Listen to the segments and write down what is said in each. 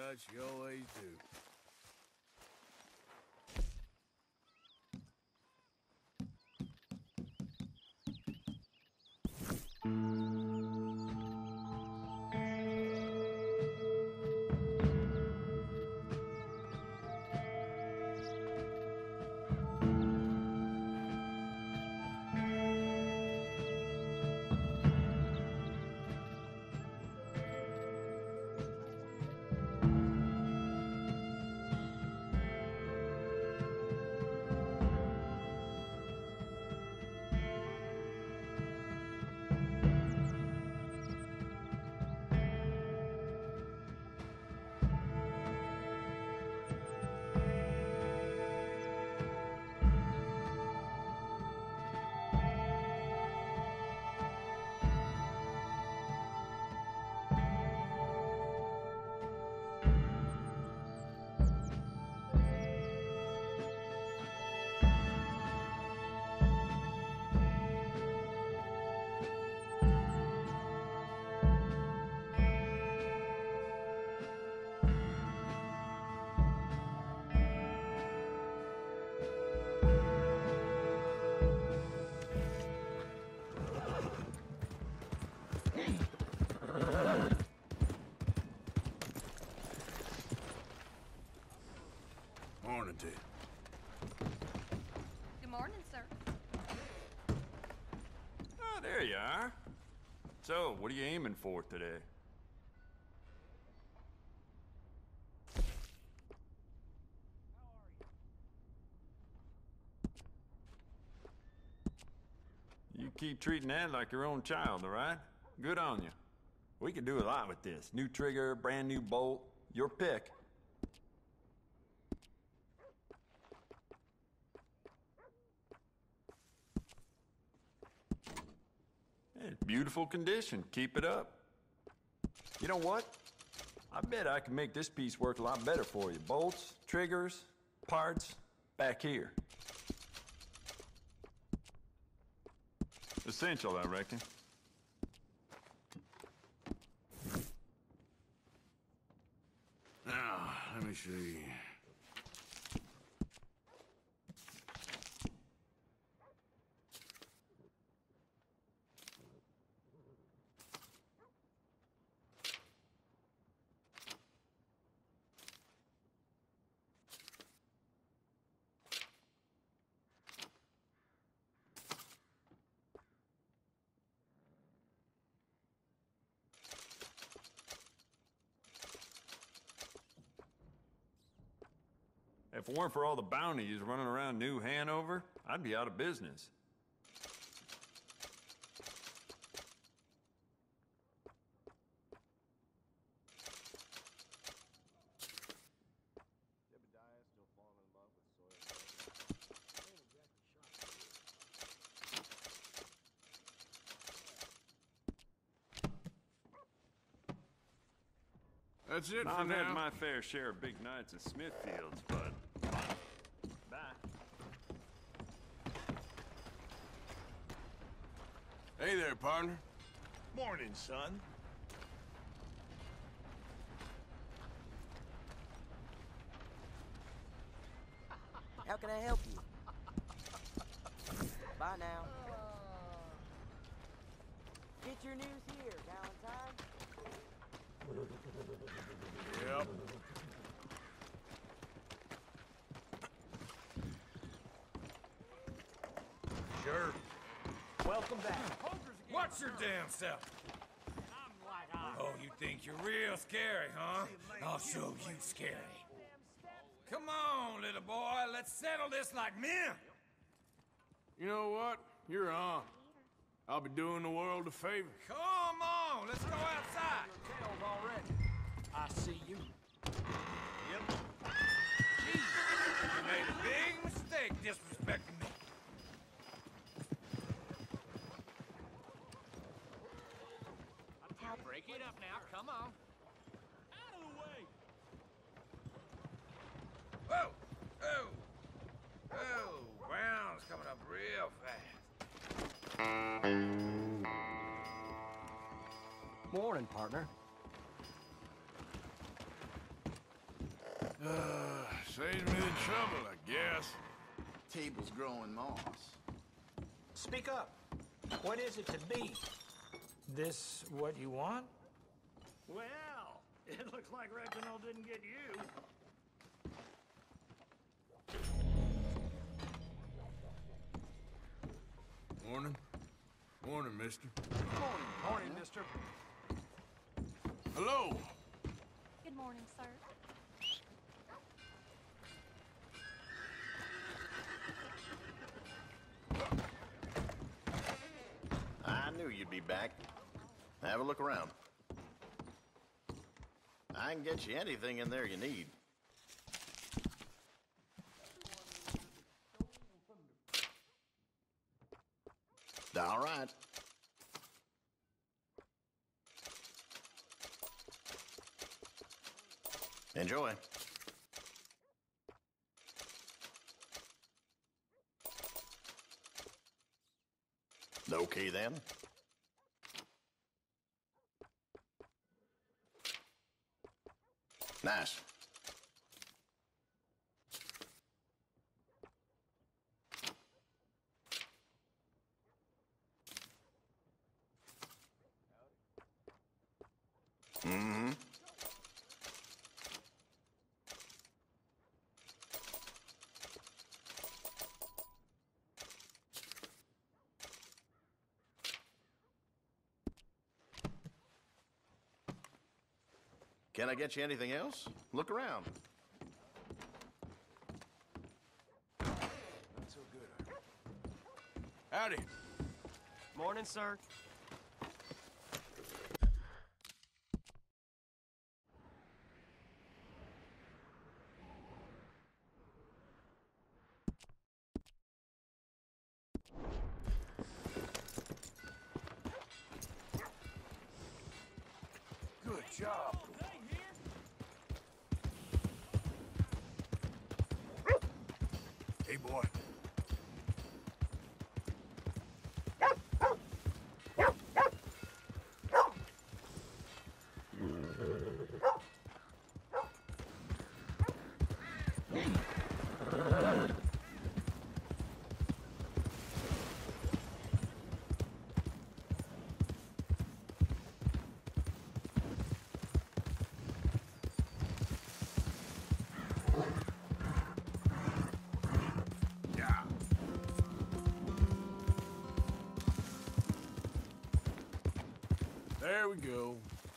Dutch, you always do. Morning to you. Good morning, sir. Oh, there you are. So, what are you aiming for today? You keep treating that like your own child, all right? Good on you. We could do a lot with this. New trigger, brand new bolt, your pick. Hey, beautiful condition. Keep it up. You know what? I bet I can make this piece work a lot better for you. Bolts, triggers, parts, back here. Essential, I reckon. Now, let me see. If it weren't for all the bounties running around New Hanover, I'd be out of business. That's it for I've had now. my fair share of big nights at Smithfields, but... Bye. Hey there, partner. Morning, son. How can I help you? Bye now. Get your news here, Valentine. Yep. Sure. Welcome back. Watch your damn self. Oh, you think you're real scary, huh? I'll show you scary. Come on, little boy. Let's settle this like men. You know what? You're on. I'll be doing the world a favor. Come on, let's go outside. I see you. Yep. Jeez, you made a big mistake disrespecting me. Break it up now, come on. Out of the way! Whoa! Oh! Oh, Brown's coming up real fast. Morning, partner. Saves me the trouble, I guess. Table's growing moss. Speak up. What is it to be? This what you want? Well, it looks like Reginald didn't get you. Morning. Morning, mister. Morning, mister. Hello. Good morning, sir. I knew you'd be back. Have a look around. I can get you anything in there you need. All right. Enjoy. Okay, then. Nice. Mm-hmm. Can I get you anything else? Look around. Howdy. Morning, sir. Good job. Hey, boy. Yeah. There we go.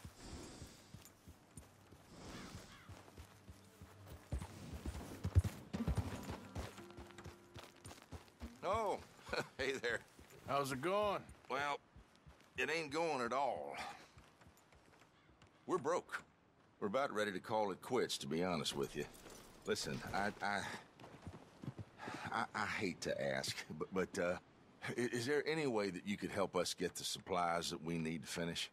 Oh, hey there. How's it going? Well, it ain't going at all. We're broke. We're about ready to call it quits, to be honest with you. Listen, I hate to ask, but is there any way that you could help us get the supplies that we need to finish?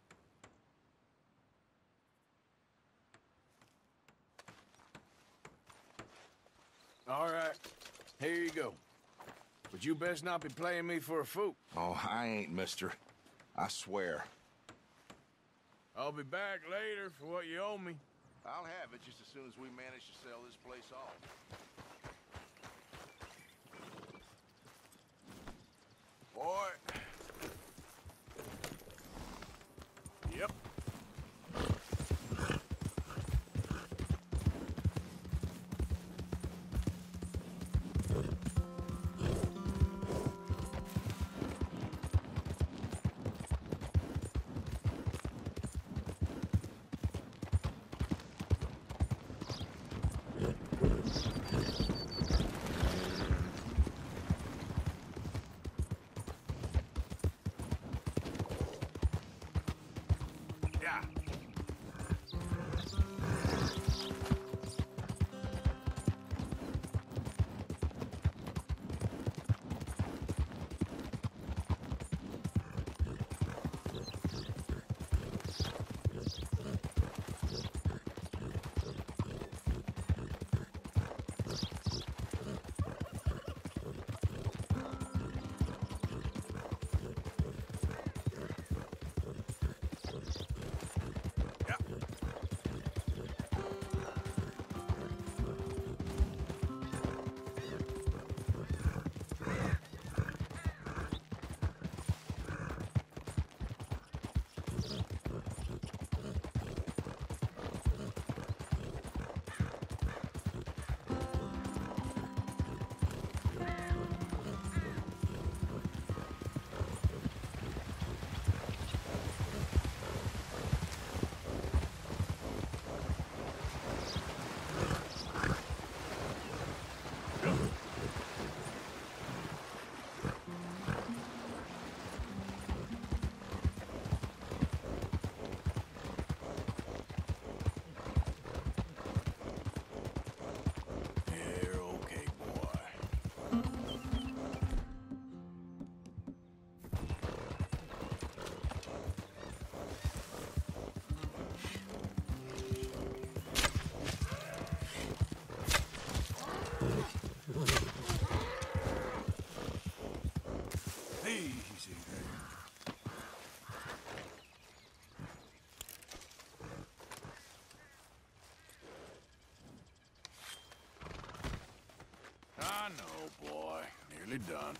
All right. Here you go. But you best not be playing me for a fool. Oh, I ain't, mister. I swear. I'll be back later for what you owe me. I'll have it just as soon as we manage to sell this place off. Boy. Yep. I know, boy. Nearly done.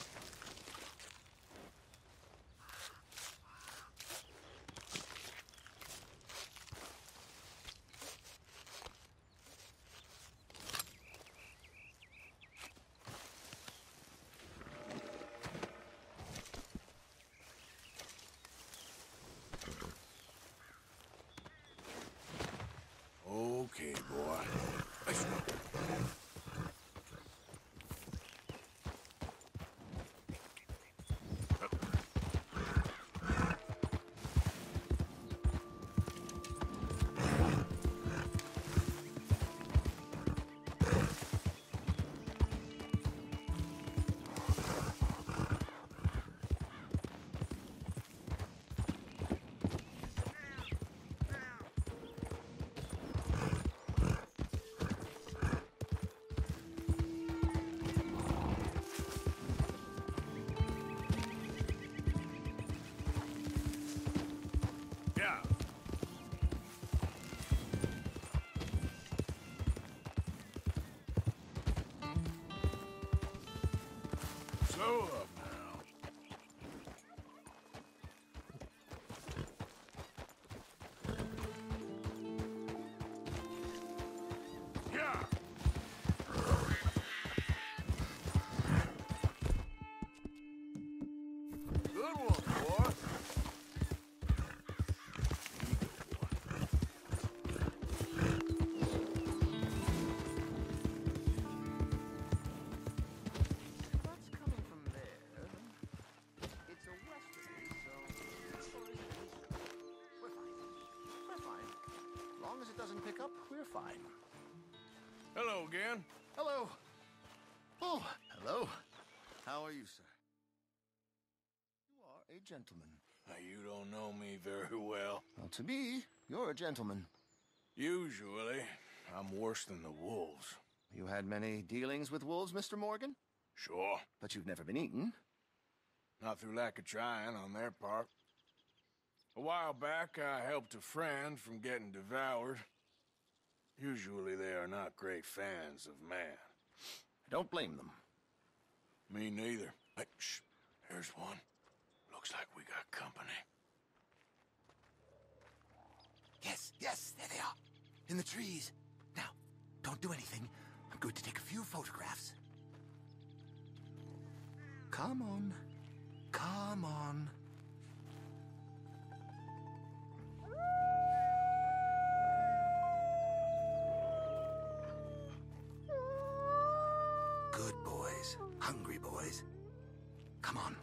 Okay, boy. Let's go. Yeah. So up now. Yeah. Good one, boy. What's coming from there? It's a western, so... Or is it eastern? We're fine. We're fine. As long as it doesn't pick up, we're fine. Hello again. Hello. Oh, hello. How are you, sir? You are a gentleman. Now, you don't know me very well. Well, to me, you're a gentleman. Usually, I'm worse than the wolves. You had many dealings with wolves, Mr. Morgan? Sure. But you've never been eaten. Not through lack of trying on their part. A while back, I helped a friend from getting devoured. Usually, they are not great fans of man. I don't blame them. Me neither. Hey, shh. There's one. Looks like we got company. Yes, there they are. In the trees. Now, don't do anything. I'm going to take a few photographs. Come on. Come on. Good boys. Hungry boys. Come on.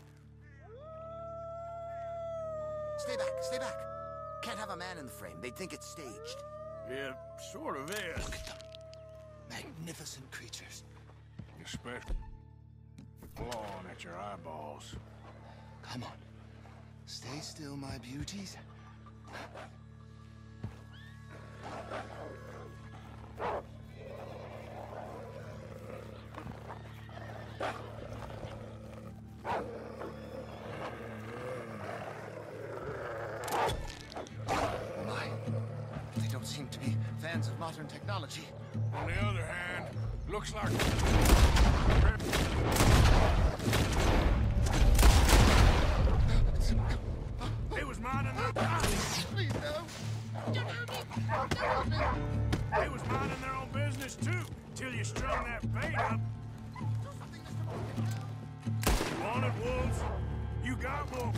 Stay back, stay back. Can't have a man in the frame. They'd think it's staged. It sort of is. Look at them. Magnificent creatures. Especially clawing at your eyeballs. Come on. Stay still, my beauties. My, they don't seem to be fans of modern technology. On the other hand, looks like... They was minding their... Please, no. They was minding their own business, too, till you strung that bait up. You wanted wolves? You got wolves.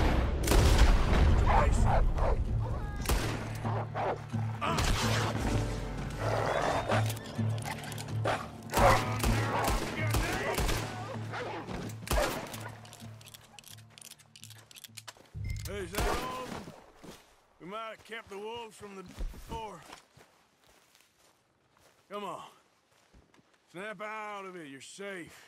Hey, is that all? We might have kept the wolves from the door. Come on. Snap out of it. You're safe.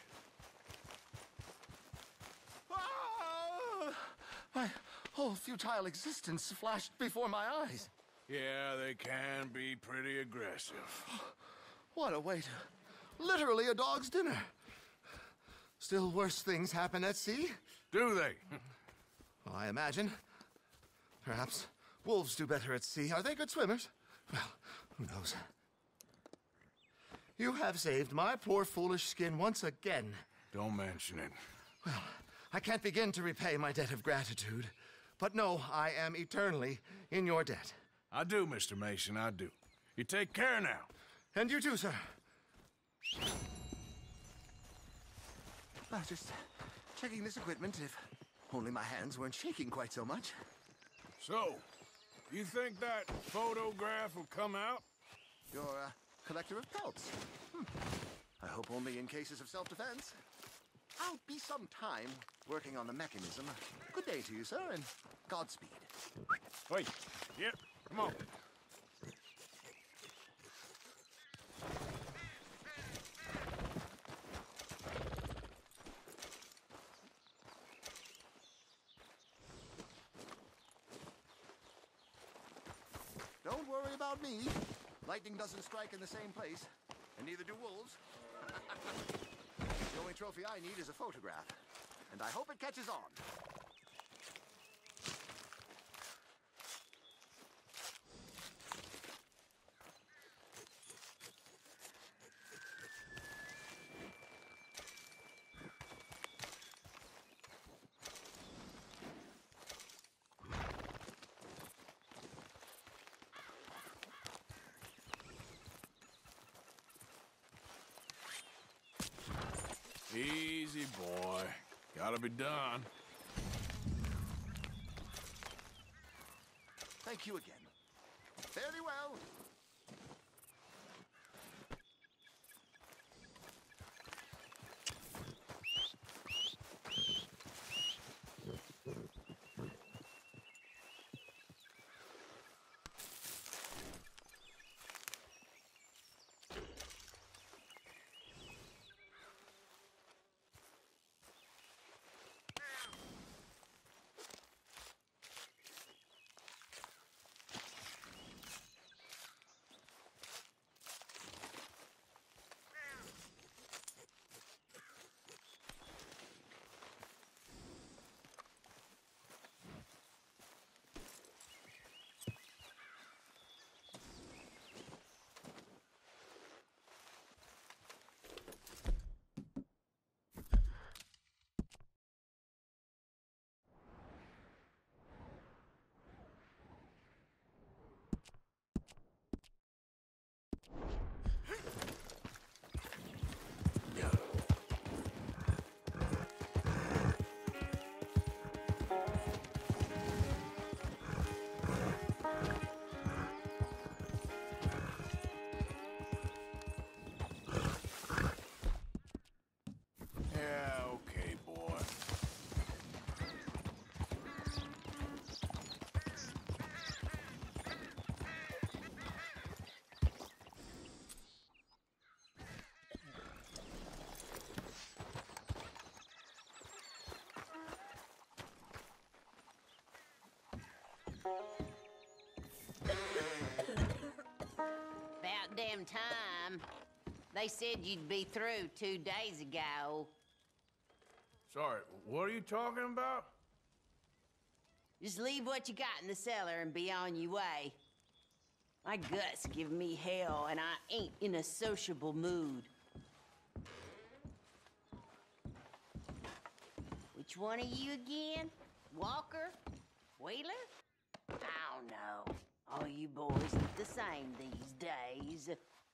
My whole futile existence flashed before my eyes. Yeah, they can be pretty aggressive. What a way to... Literally a dog's dinner. Still worse things happen at sea? Do they? Well, I imagine. Perhaps wolves do better at sea. Are they good swimmers? Well, who knows? You have saved my poor foolish skin once again. Don't mention it. Well, I can't begin to repay my debt of gratitude. But no, I am eternally in your debt. I do, Mr. Mason, I do. You take care now. And you too, sir. Just checking this equipment, if only my hands weren't shaking quite so much. So, you think that photograph will come out? You're a collector of pelts. I hope only in cases of self-defense. I'll be some time working on the mechanism. Good day to you, sir, and Godspeed. Wait. Here, come on. Don't worry about me. Lightning doesn't strike in the same place, and neither do wolves. The only trophy I need is a photograph, and I hope it catches on. Easy, boy. Gotta be done. Thank you again. Very well. About damn time. They said you'd be through 2 days ago. Sorry, what are you talking about? Just leave what you got in the cellar and be on your way. My guts give me hell, and I ain't in a sociable mood. Which one are you again? Walker? Wheeler? I don't know. All you boys look the same these days.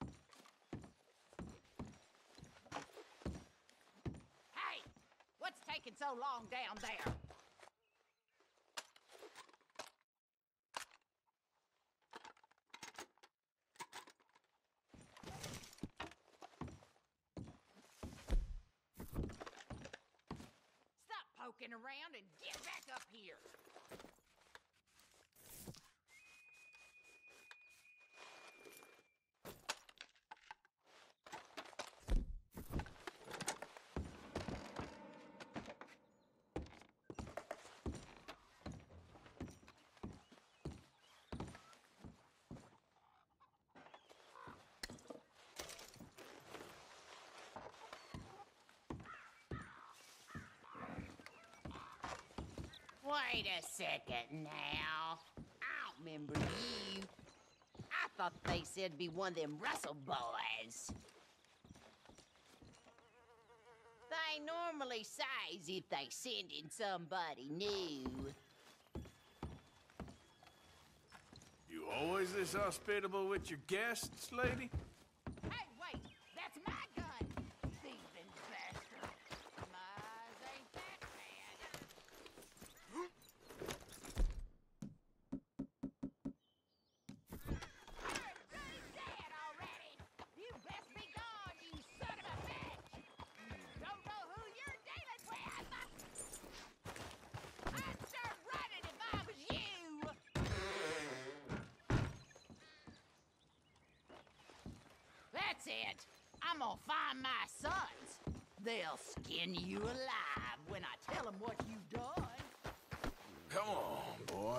Hey! What's taking so long down there? Stop poking around and get back up here! Wait a second now. I don't remember you. I thought they said be one of them Russell boys. they normally says if they send in somebody new. You always this hospitable with your guests, lady? Hey, wait! That's my gun! Thieving bastard! My eyes ain't that bad. You're dead already! You best be gone, you son of a bitch! Don't know who you're dealing with! I'd start running if I was you! That's it. I'm gonna find my sons. They'll skin you alive when I tell them what you've done. Come on, boy.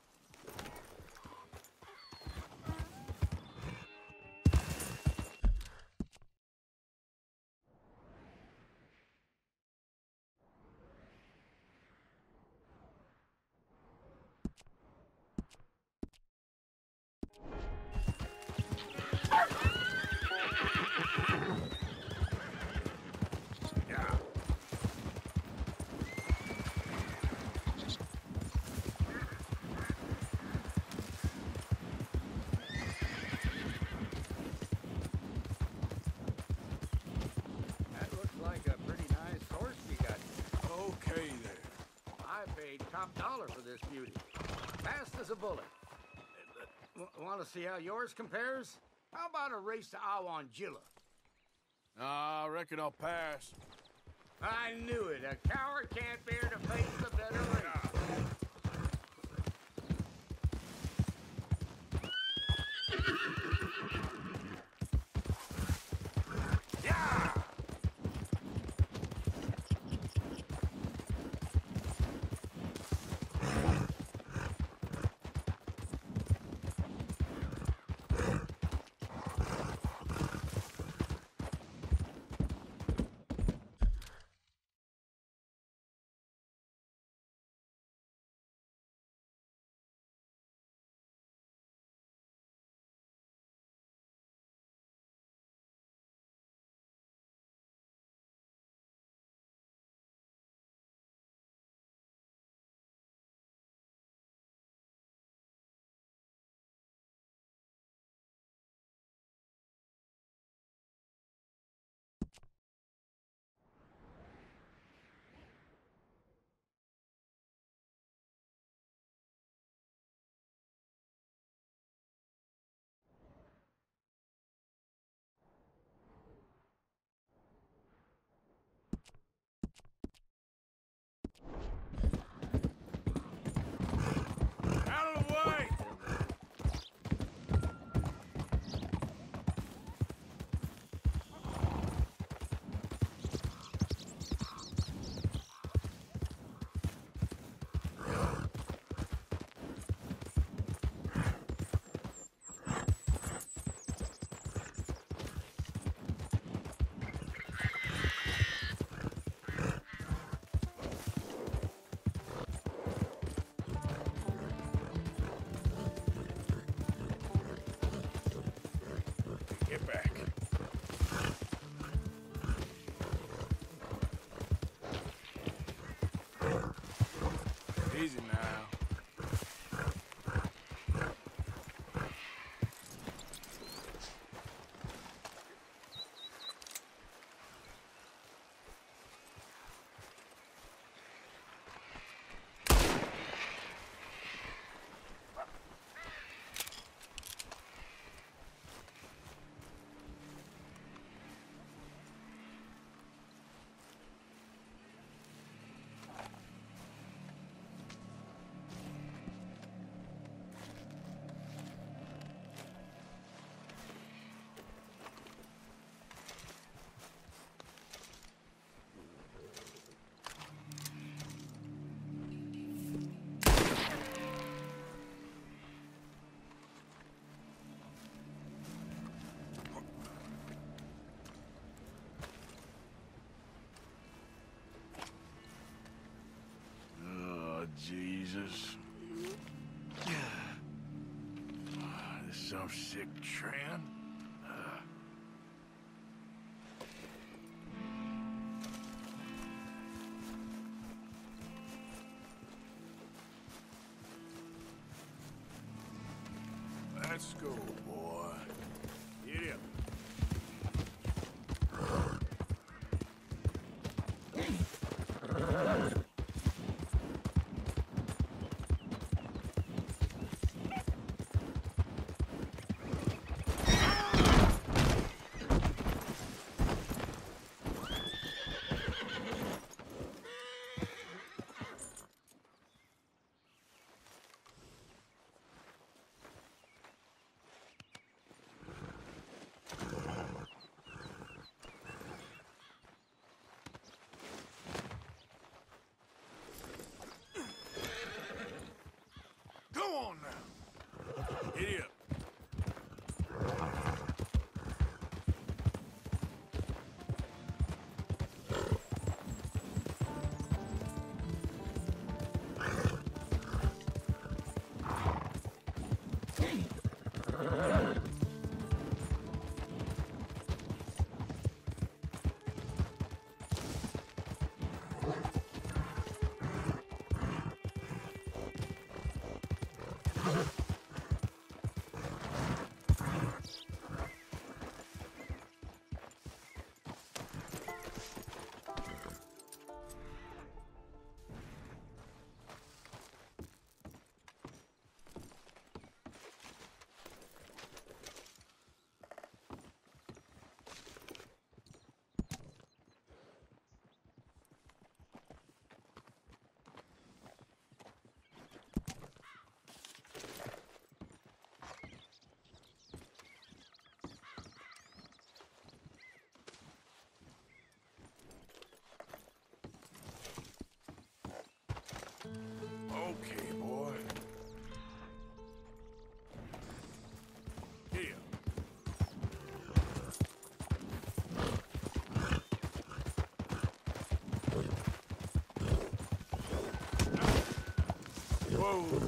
That looks like a pretty nice horse you got. Okay there. I paid top dollar for this beauty. Fast as a bullet. Want to see how yours compares? How about a race to Awanjilla? I reckon I'll pass. I knew it. A coward can't bear to face the better race. Out of the way! Get back. Easy now. Jesus. This some sick Tran. Let's go, boy. Get up. Go on now. Giddy up. Okay, boy. Here. Whoa.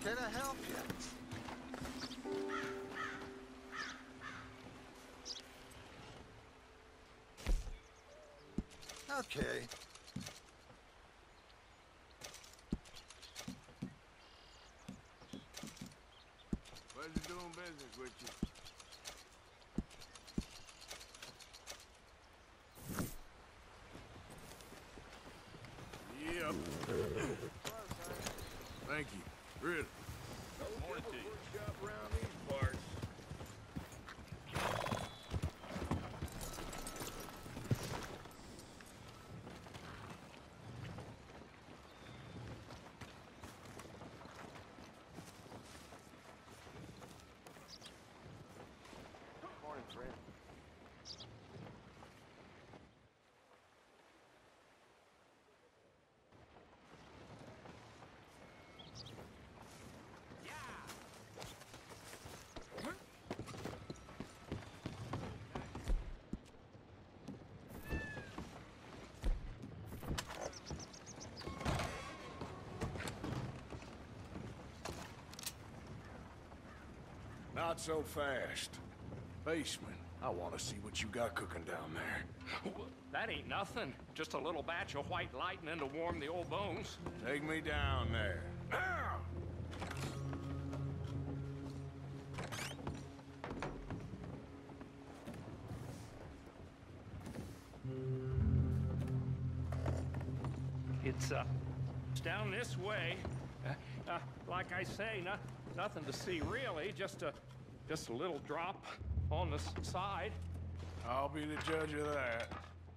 Can I help you? Okay. Pleasure doing business with you. Yep. Thank you. Really. Morning to you. Workshop around these parts. Morning, Fred. Not so fast. Basement. I want to see what you got cooking down there. That ain't nothing. Just a little batch of white lightning to warm the old bones. Take me down there. Now! It's down this way. Like I say, nothing to see really. Just a little drop on the side. I'll be the judge of that.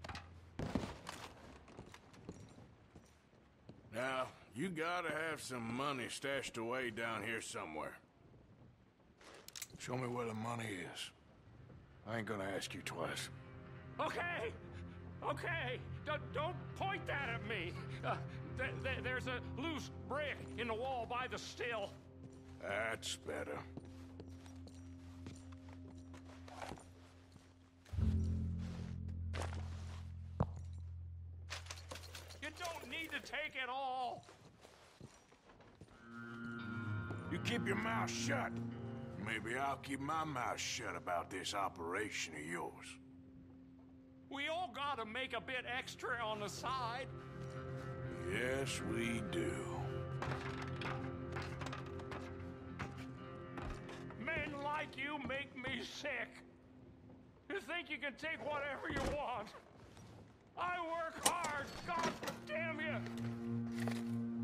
Now, you gotta have some money stashed away down here somewhere. Show me where the money is. I ain't gonna ask you twice. Okay, okay. Don't point that at me. There's a loose brick in the wall by the still. That's better. You don't need to take it all. You keep your mouth shut. Maybe I'll keep my mouth shut about this operation of yours. We all gotta make a bit extra on the side. Yes, we do. Men like you make me sick. You think you can take whatever you want. I work hard, God damn you!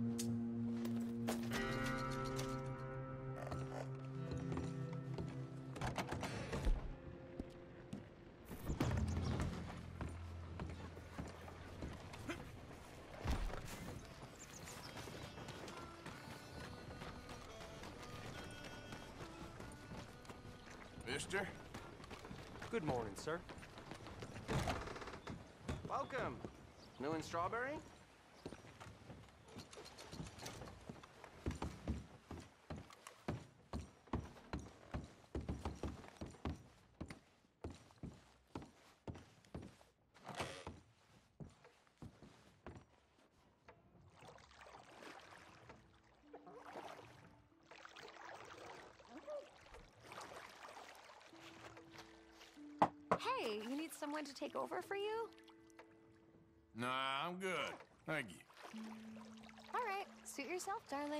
Mister? Good morning, sir. Welcome. New in Strawberry? Hey, you need someone to take over for you? Nah, I'm good. Thank you. All right, suit yourself, darling.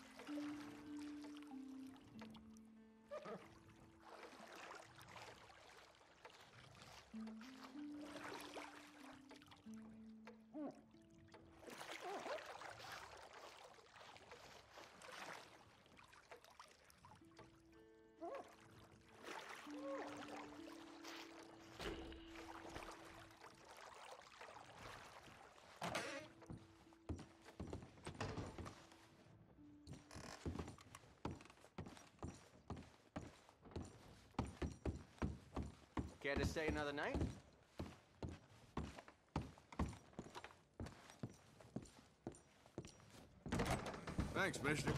Care to stay another night? Thanks, mister.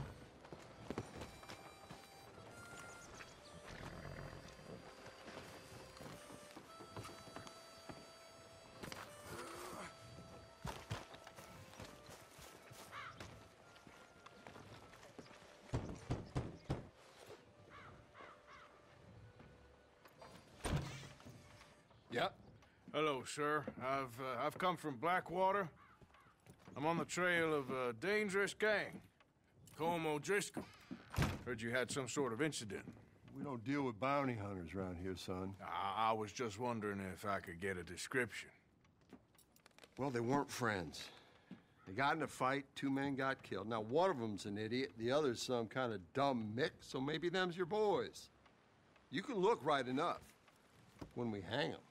Hello, sir. I've come from Blackwater. I'm on the trail of a dangerous gang. Colm O'Driscoll. Heard you had some sort of incident. We don't deal with bounty hunters around here, son. I was just wondering if I could get a description. Well, they weren't friends. They got in a fight, 2 men got killed. Now, one of them's an idiot, the other's some kind of dumb mick, so maybe them's your boys. You can look right enough when we hang them.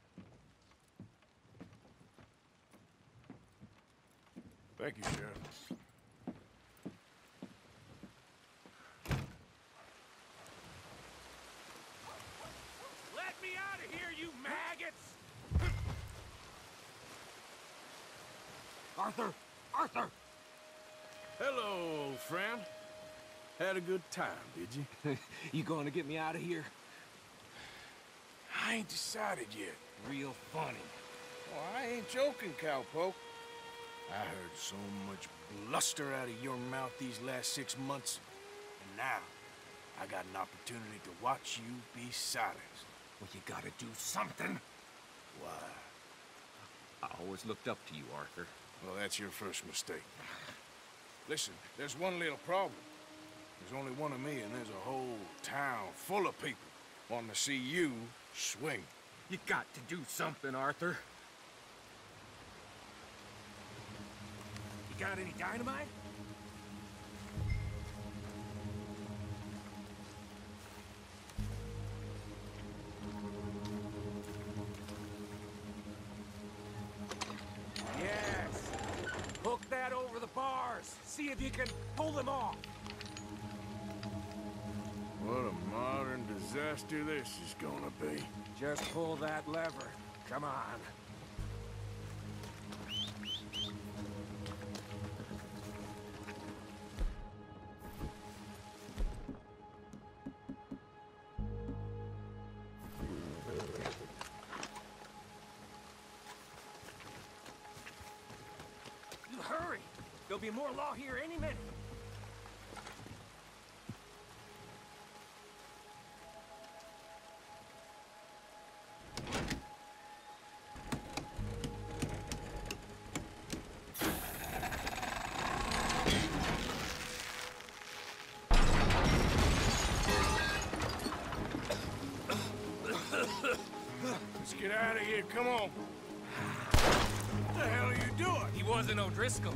Thank you, Sheriff. Let me out of here, you maggots! Arthur! Arthur! Hello, old friend. Had a good time, did you? You going to get me out of here? I ain't decided yet. Real funny. Oh, I ain't joking, cowpoke. I heard so much bluster out of your mouth these last 6 months, and now I got an opportunity to watch you be silenced. Well, you gotta do something. Why? I always looked up to you, Arthur. Well, that's your first mistake. Listen, there's one little problem. There's only one of me, and there's a whole town full of people wanting to see you swing. You got to do something, Arthur. You got any dynamite? Yes. Hook that over the bars. See if you can pull them off. What a modern disaster this is gonna be. Just pull that lever. Come on. You hurry. There'll be more law here any minute. Let's get out of here, come on. What the hell are you doing? He wasn't O'Driscoll.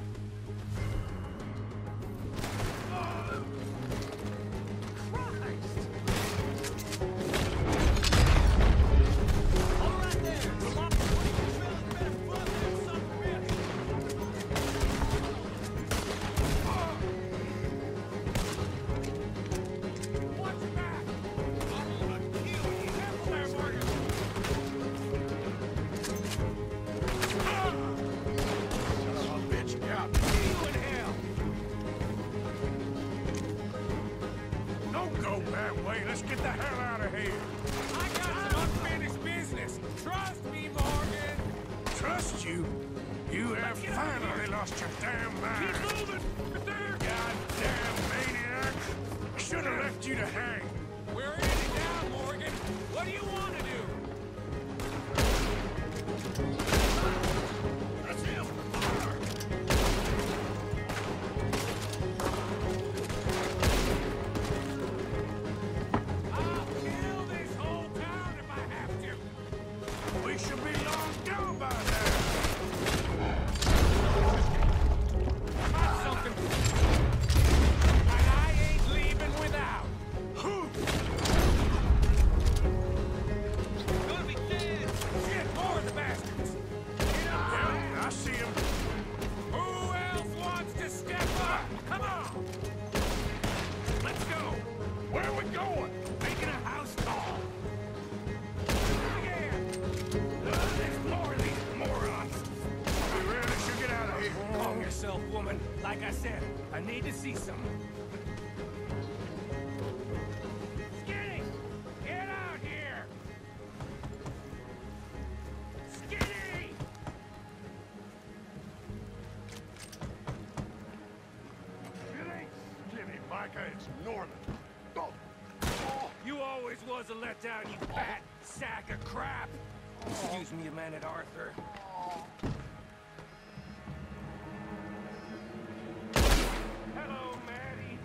Let's get the hell out of here. I got some unfinished business. Trust me, Morgan. Trust you? You have finally lost your damn mind. Keep moving. Goddamn maniac. I should have left you to hang. We're in it now, Morgan. What do you want to do? That's him. We should be long gone by now. Got something. And I ain't leaving without. Who? Gonna be dead. Shit, more of the bastards. Get up there. I see him. Who else wants to step up? Come on. Let's go. Where are we going? Making a house call. There's more of these morons. We really should get out of here. Calm yourself, woman. Like I said, I need to see some. Skinny! Get out here! Skinny! It ain't Skinny, Micah, it's Norman. Oh. You always was a letdown, you fat sack of crap. Excuse me a minute, Arthur. Hello, Maddie.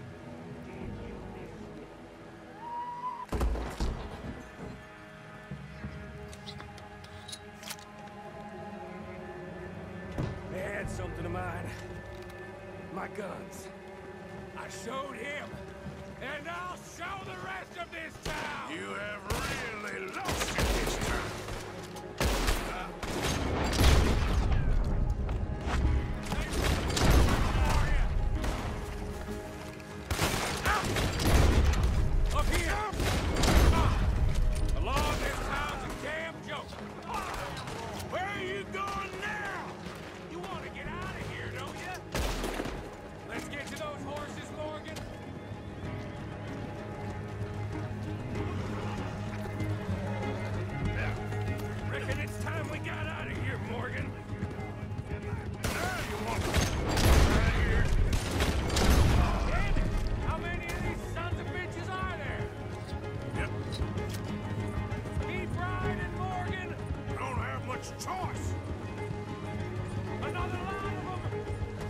They had something of mine. My guns. I showed him, and I'll show the rest of this town! You have really lost it this time. Up here! The law of this town's a damn joke. Where are you going now? You want to get out of here, don't you? Let's get to those horses, Morgan. Reckon it's time we got out of here, Morgan. Now you want to get out of here? Damn it! How many of these sons of bitches are there? Yep. Keep riding, Morgan! Don't have much choice. Another line of them!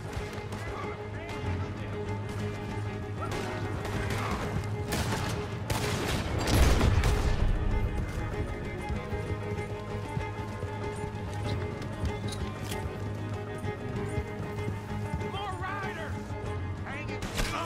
More riders! Hang it!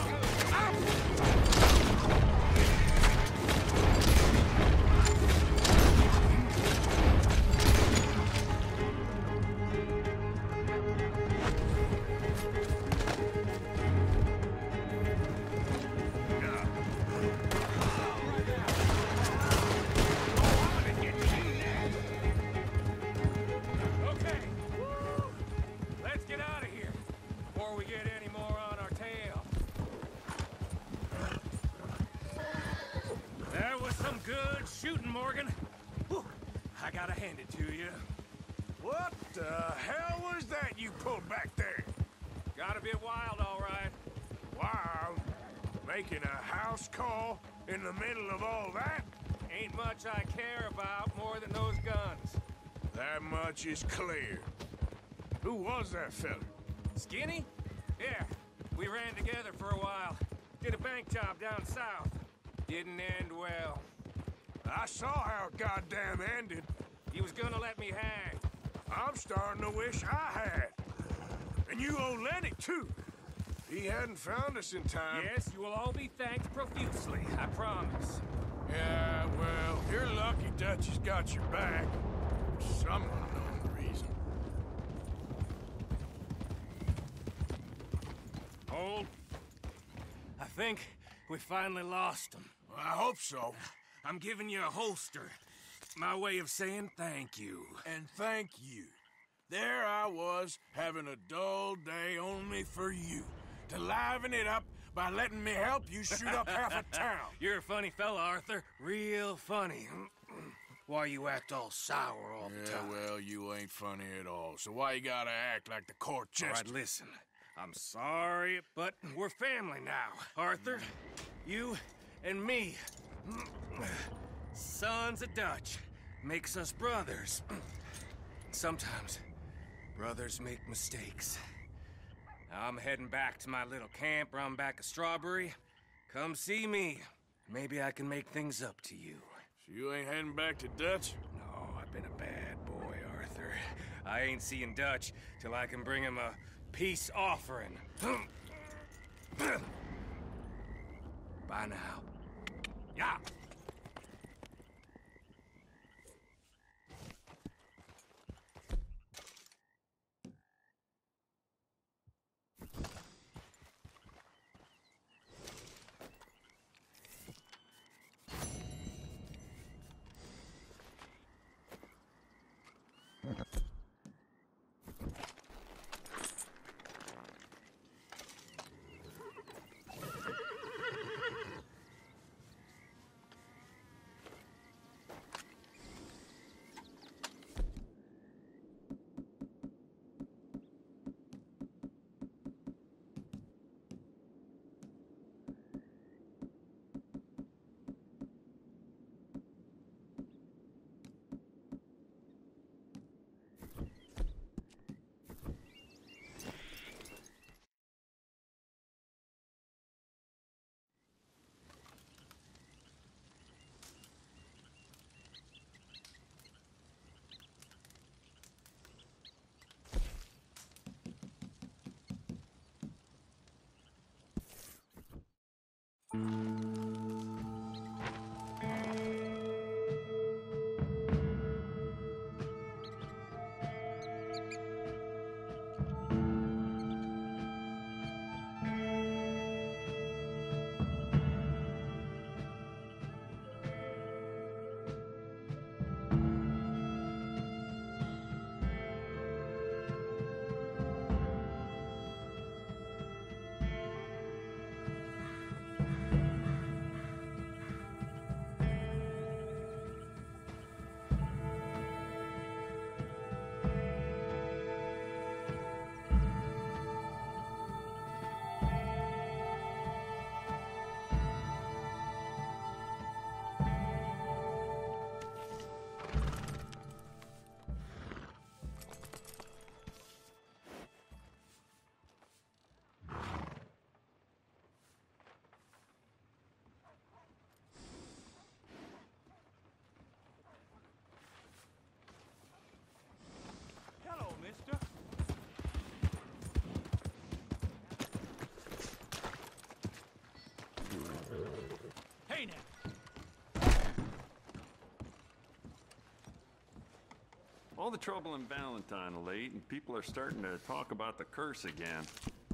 Okay. Woo! Let's get out of here before we get any more on our tail. That was some good shooting, Morgan. Whew. I gotta hand it to you. What the hell was that you pulled back there? Got a bit wild, all right. Wild? Making a house call in the middle of all that? Ain't much I care about more than those guns. That much is clear. Who was that fella? Skinny? Yeah, we ran together for a while. Did a bank job down south. Didn't end well. I saw how it goddamn ended. He was gonna let me hang. I'm starting to wish I had. And you owe Lenny, too. He hadn't found us in time. Yes, you will all be thanked profusely, I promise. Yeah, well, you're lucky Dutch has got your back. For some unknown reason. Hold. I think we finally lost him. I hope so. I'm giving you a holster. My way of saying thank you. And thank you. There I was, having a dull day only for you. To liven it up by letting me help you shoot up half a town. You're a funny fella, Arthur. Real funny. Why you act all sour all the time? Well, you ain't funny at all. So why you gotta act like the court jester? All right, listen. I'm sorry, but we're family now, Arthur. You and me. Sons of Dutch. Makes us brothers. Sometimes, brothers make mistakes. I'm heading back to my little camp around back of Strawberry. Come see me. Maybe I can make things up to you. So you ain't heading back to Dutch? No, I've been a bad boy, Arthur. I ain't seeing Dutch till I can bring him a peace offering. Bye now. Yeah. All the trouble in Valentine of late, and people are starting to talk about the curse again.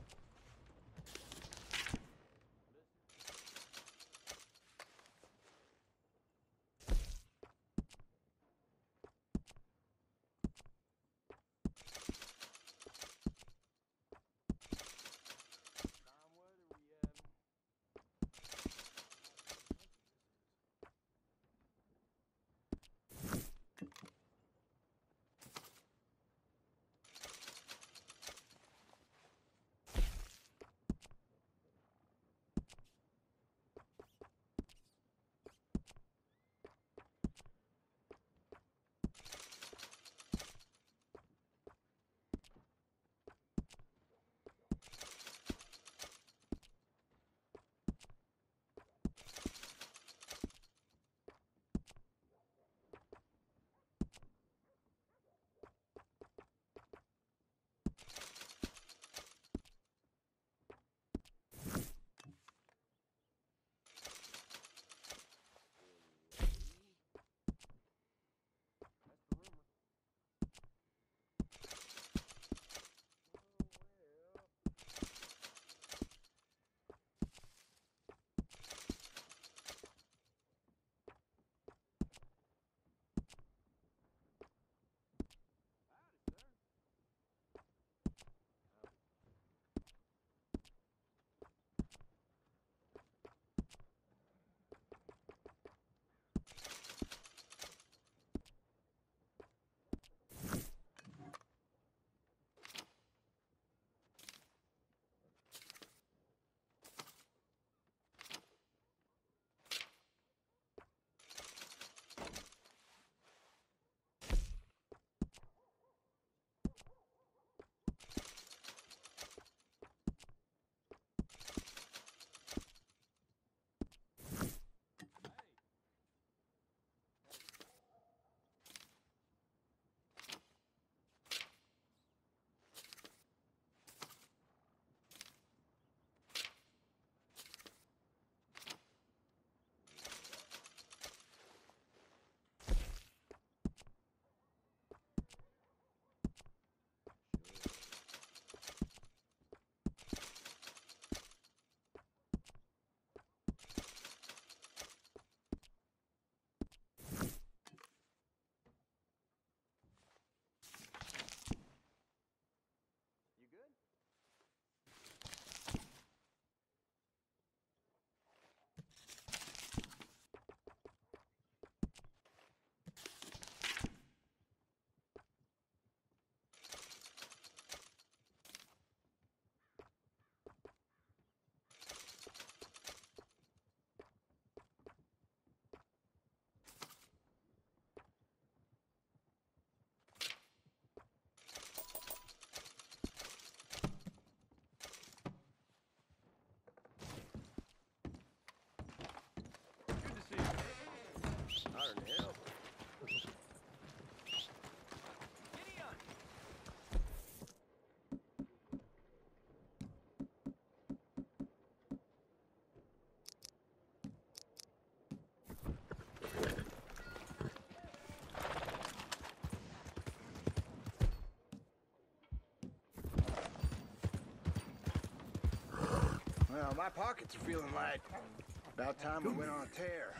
Well, my pockets are feeling light. About time we went on a tear.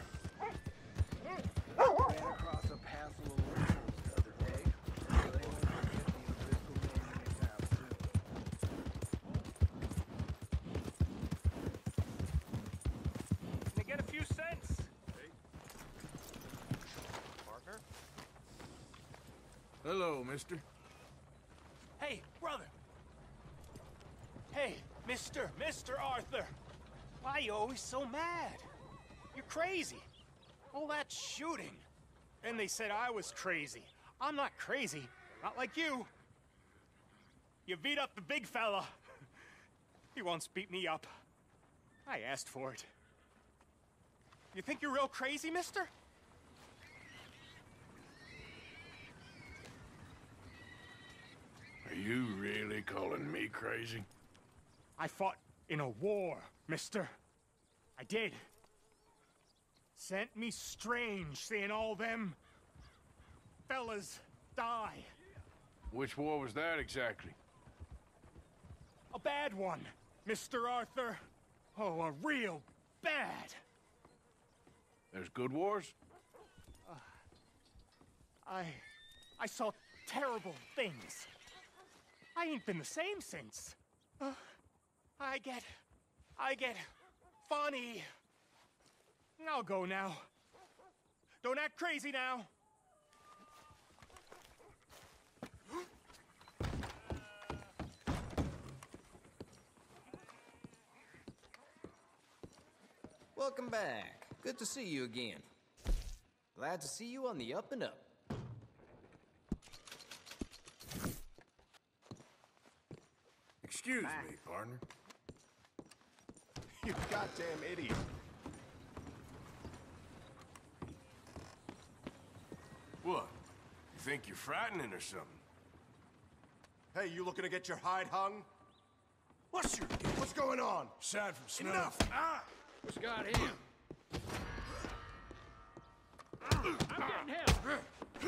Ran across a passel of locals the other day. So they won't forget the O'Driscoll name anytime soon. They get a few cents. Partner? Hello, mister. Hey, brother. Hey, Mr. Arthur. Why are you always so mad? You're crazy. All that shooting. And they said I was crazy. I'm not crazy. Not like you. You beat up the big fella. He once beat me up. I asked for it. You think you're real crazy, mister? Are you really calling me crazy? I fought in a war, mister. I did. Sent me strange seeing all them fellas die. Which war was that exactly? A bad one, Mr. Arthur. Oh, a real bad. There's good wars? I saw terrible things. I ain't been the same since. I get funny. I'll go now. Don't act crazy now. Welcome back. Good to see you again. Glad to see you on the up and up. Excuse me, partner. You goddamn idiot. What? You think you're frightening or something? Hey, you looking to get your hide hung? What's your deal? What's going on? Aside from smelling. Enough! Ah! What's got him? I'm getting help.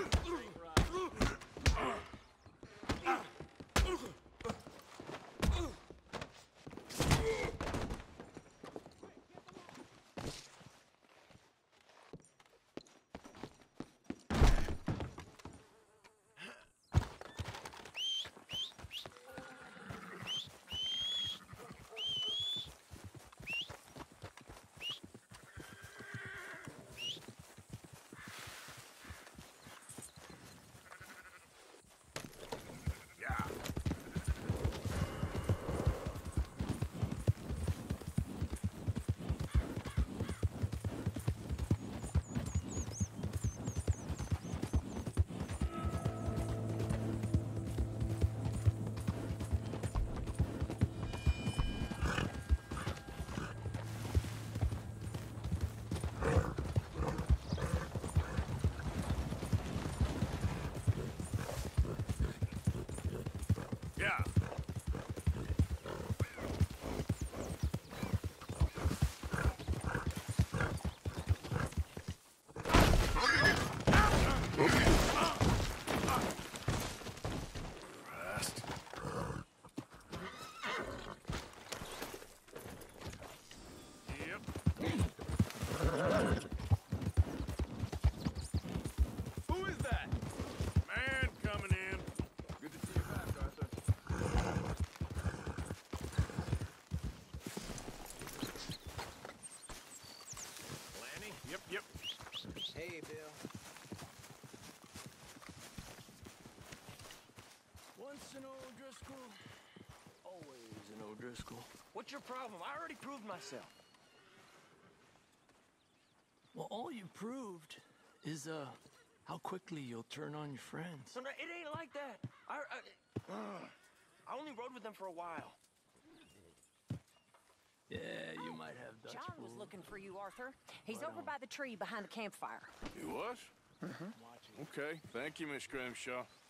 Hey, Bill. Once an O'Driscoll, always an O'Driscoll. What's your problem? I already proved myself. Well, all you proved is, how quickly you'll turn on your friends. No, it ain't like that. I only rode with them for a while. Yeah, you might have Dutch John was food. looking for you, Arthur. He's Right over on. by the tree behind the campfire. He was? Okay, thank you, Miss Grimshaw.